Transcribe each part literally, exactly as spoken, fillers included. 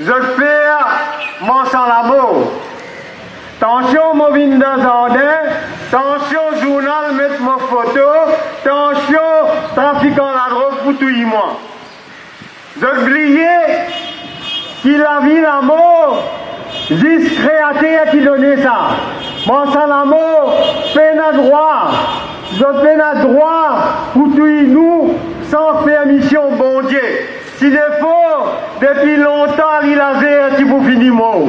je fais mon sans l'amour. Attention, mon vin dans jardin, attention, journal, mettre mon photo, attention, trafiquant la drogue pour tout y moi. Je oublié qu'il a vu la mort, juste créateur qui donnait ça. Mon sans l'amour, fait notre droit, je fais notre droit pour tout y nous, sans permission, bon Dieu. Si des fois, depuis longtemps, il a fait qui pour finir mort.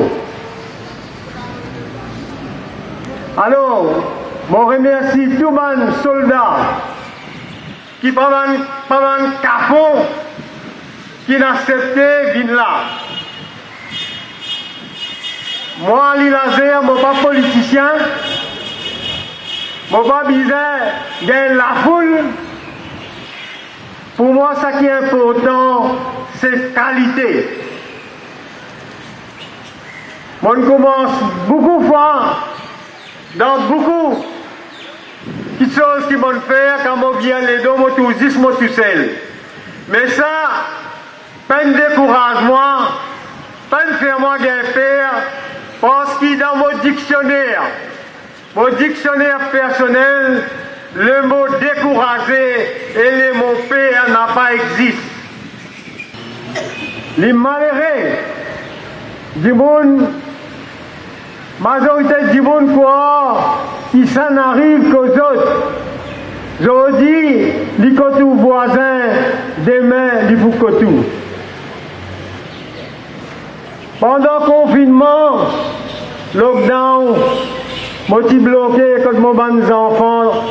Alors, je remercie tous les soldats qui prennent un capot qui n'acceptent venir là. Moi, Ali Lazer, je ne suis pas politicien, je ne suis pas besoin de gagner la foule. Pour moi, ce qui est important, c'est qualité. On commence beaucoup de fois dans beaucoup de choses qui vont faire quand on vient les deux, moi tout dix, moi tout seul. Mais ça, pas de découragement, pas de faire moi gain père, parce qu'il dans mon dictionnaire, mon dictionnaire personnel, le mot découragé et le mot père n'a pas existé. Les malheureux du monde, majorité du monde quoi, qui s'en arrive qu'aux autres. Je dis, les cotou voisins, demain, les vous cotou. Pendant le confinement, lockdown, moi qui bloqué quand mon ban enfants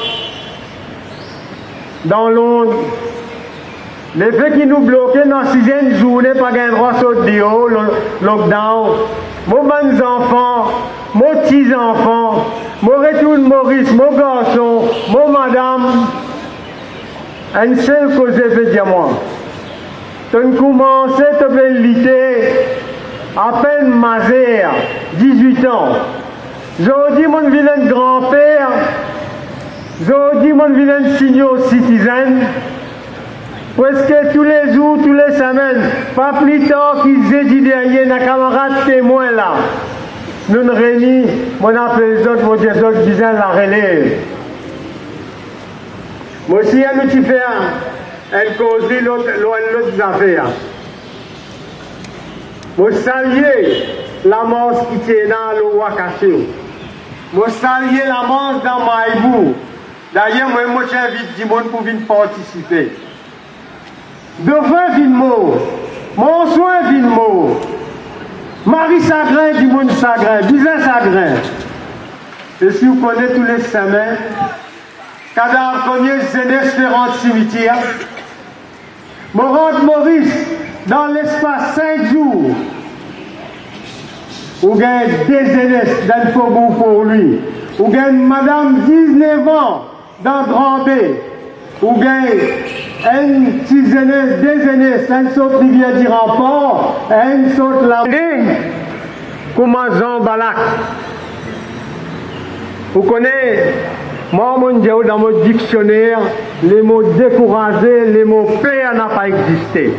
dans Londres. Les faits qui nous bloquaient dans la sixième journée, pas de droit sur le lockdown. Mon ban enfants, mon petits enfants, mon retour Maurice, mon garçon, mon madame, une seule cause de dire moi. Tu as commencé à te lutter à peine mazère, dix-huit ans. J'ai dit mon vilain grand-père, j'ai dit mon vilain senior citizen, presque tous les jours, tous les semaines, pas plus tard qu'ils aient dit derrière, un camarade témoin là. Nous nous réunissons, mon appelle les autres, mon dis les autres, disant la relève. Moi aussi, un petit fait, elle cause l'autre affaire. Moi saluer la mort qui tient dans le roi caché. Moi saluer la mort dans Maïbou. D'ailleurs, moi, moi j'invite du monde pour venir participer. Devant Villemot, mon soin Villemot, Marie Sagrin du monde Sagrin, Bizin Sagrin. Et si vous connaissez tous les semaines, cadavre premier jeunesse Ferrand cimetière, Morante Maurice, dans l'espace cinq jours, ou gagne des jeunesses dans le faubourg pour lui, ou gagne madame dix-neuf ans dans Grand B, ou gagne une petite jeunesse, des jeunesses, une saute rivière du rempart, une saute la ligne, comme Jean Balak. Vous connaissez, moi, mon Dieu, dans mon dictionnaire, les mots découragés, les mots père n'a pas existé.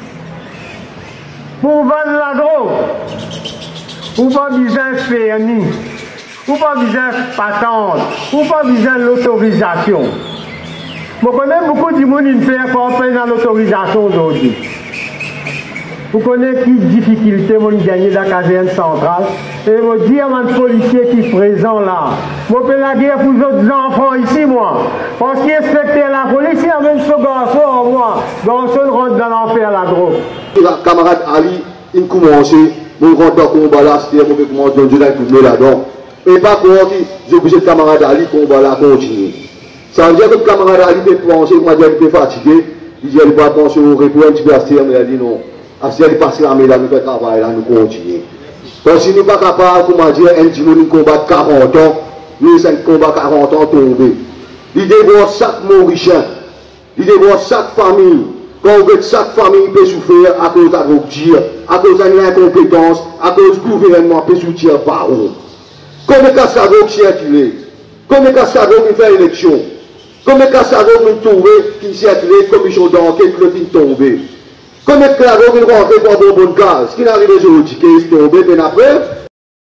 Pour vendre la drogue, ou pas besoin de permis, ou pas besoin de patente, ou pas besoin de l'autorisation. Je connais beaucoup de monde qui ne paye pas l'autorisation aujourd'hui. Vous connaissez qui difficulté vous gagner dans la caserne centrale. Et vous dire à un policier qui est présent là. Vous faites la guerre pour les autres enfants ici, moi. Parce qu'il inspecte la police, il amène ce garçon, moi. Garçon rentre dans l'enfer la drogue. La camarade Ali, il commence, mon rentre dans le combat là, c'était un mauvais commandant, Dieu l'a tourné là-dedans. Et par contre, j'ai obligé de camarade Ali, le combat là, continue. Ça veut dire que le camarade Ali était pensé, il m'a dit qu'il était fatigué. Il dit qu'il va penser au repos un petit peu à ce terme, il a dit non. À ce terme, parce que l'armée là, nous fait travail là, nous continuons. Donc si nous ne sommes pas capables, comment dire, un petit peu nous combattre quarante ans, nous cinq combats quarante ans tombés. Il dévore chaque Mauricien, il dévore chaque famille. Quand on veut chaque famille peut souffrir à cause de la rupture, à cause de l'incompétence, à cause du gouvernement peut soutenir par où. Combien de cas ça va circuler? Combien de cas ça va faire élection? Combien de cas ça va trouver qui circule, commission d'enquête, le fin tombé? Comme les clavons qui rentrent pour une bonne case, ce qui est arrivé aujourd'hui, qui est tombé, bien après,